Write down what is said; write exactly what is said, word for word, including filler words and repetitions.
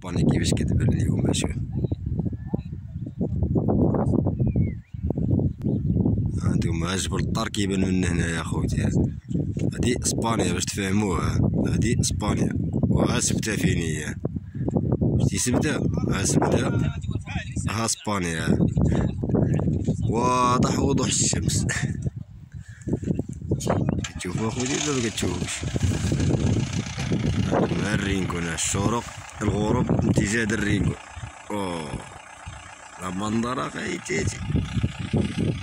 اسبانيا كيفاش كتبان اليوم. شوف هانتوما جبل الطار كيبان من هنايا اخوتي. هادي اسبانيا باش تفهموها، هادي اسبانيا وها سبتها فين هي. شتي سبتها؟ ها سبتها ها اسبانيا، واضح وضوح الشمس. كتشوفو اخوتي ولا مكتشوفوش؟ ها الرينكون، ها الشروق الغروب اتجاه الرينكون. اوه لا منظرة غايتاتي.